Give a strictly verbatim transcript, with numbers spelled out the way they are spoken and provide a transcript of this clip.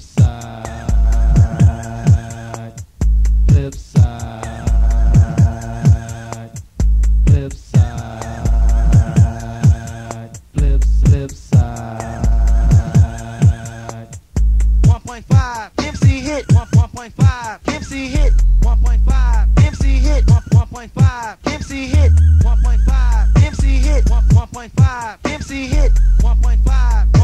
side, flip side, flip side, flip, flip side. one point five M C hit, one point five M C hit, one point five M C hit, one point five M C hit, one point five M C hit, one point five M C hit, one point five